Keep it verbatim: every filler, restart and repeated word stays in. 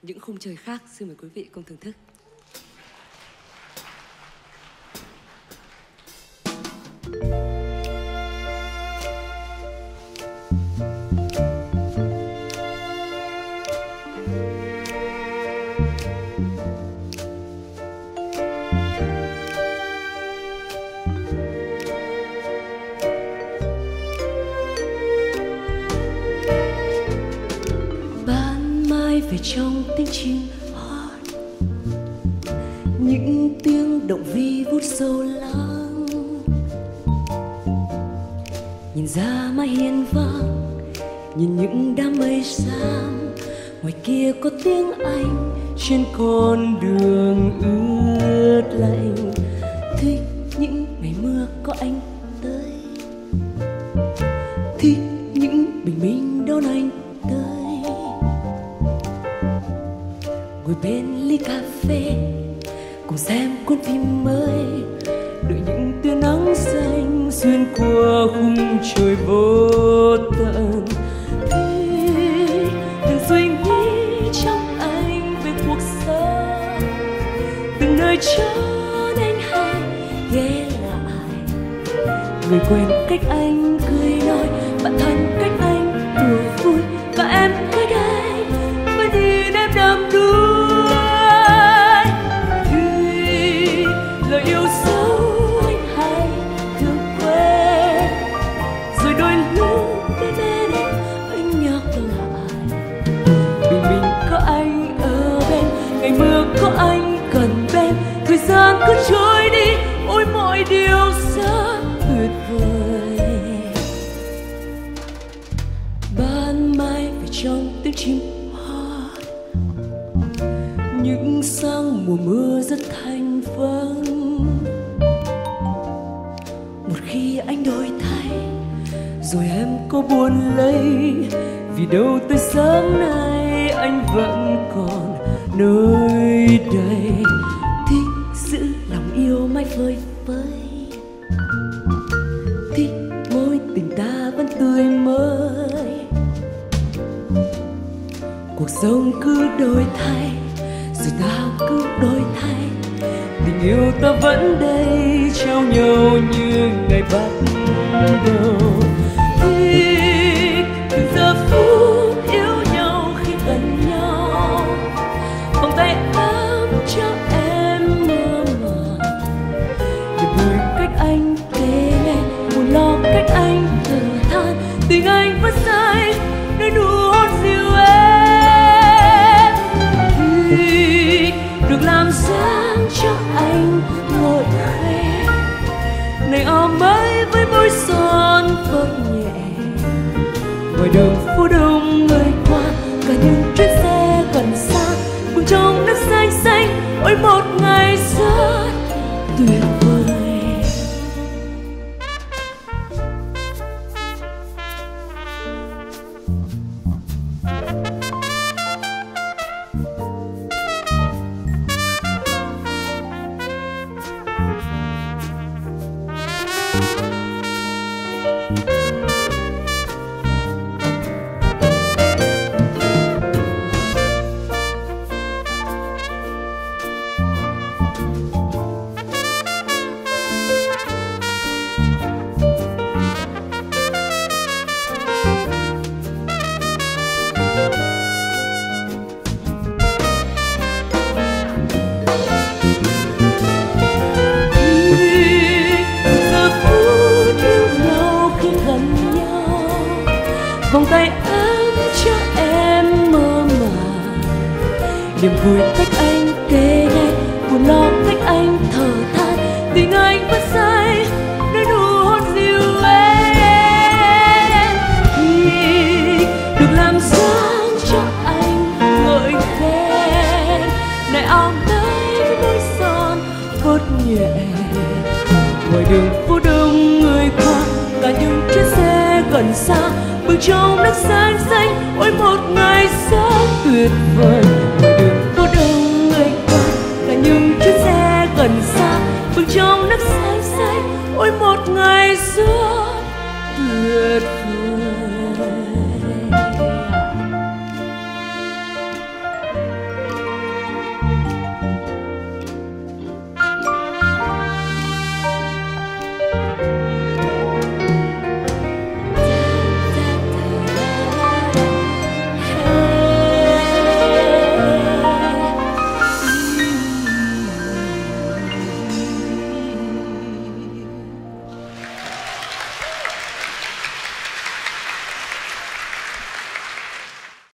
những khung trời khác. Xin mời quý vị cùng thưởng thức. Về trong tiếng chim hót, những tiếng động vi vút sâu lắng, nhìn ra mái hiên vắng, nhìn những đám mây xám, ngoài kia có tiếng Anh trên con đường ướt lạnh. Thích những ngày mưa có anh tới, thích những bình minh đón anh tới, ngồi bên ly cà phê cùng xem cuốn phim mới, đợi những tia nắng xanh xuyên qua khung trời vô tận. Thì từng suy nghĩ trong anh về cuộc sống, từng nơi chốn anh hay ghé lại, người quen cách anh cười nói, bạn thân cách anh đùa vui, và em cách anh mới nhìn em đắm đuối. Có anh gần bên, thời gian cứ trôi đi, ôi mọi điều rất tuyệt vời. Ban mai về trong tiếng chim hót, những sáng mùa mưa rất thanh vắng. Một khi anh đổi thay, rồi em có buồn lấy, vì đâu tới sớm nay anh vẫn còn nơi đây. Thích giữ lòng yêu mãi phơi phới, thích mối tình ta vẫn tươi mới. Cuộc sống cứ đổi thay, rồi ta cứ đổi thay, tình yêu ta vẫn đây trao nhau như ngày bắt đầu. Thích từng giờ phút yêu nhau khi gần nhau, vòng tay ấm cho em mơ màng, niềm vui cách anh kề nghe, buồn lo cách anh thở than, tình anh vẫn say nơi nụ hôn dịu em. Thì được làm dáng cho anh ngồi khe, này ôm mới với môi son phớt nhẹ, ngoài đường phố đông người qua, cả những chuyến xe gần xa, cùng trong đất xanh xanh, ôi một ngày rất tuyệt vời. Vòng tay ấm cho em mơ màng, niềm vui cách anh kề nghe, buồn lo cách anh thở than, tình anh vẫn say nơi nụ hôn dịu em. Thì được làm dáng cho anh ngợi khen, này áo tới với môi son phớt nhẹ, ngoài đường phố đông người qua, cả những chiếc xe gần xa, bước trong đất xanh xanh, ôi một ngày rất tuyệt vời.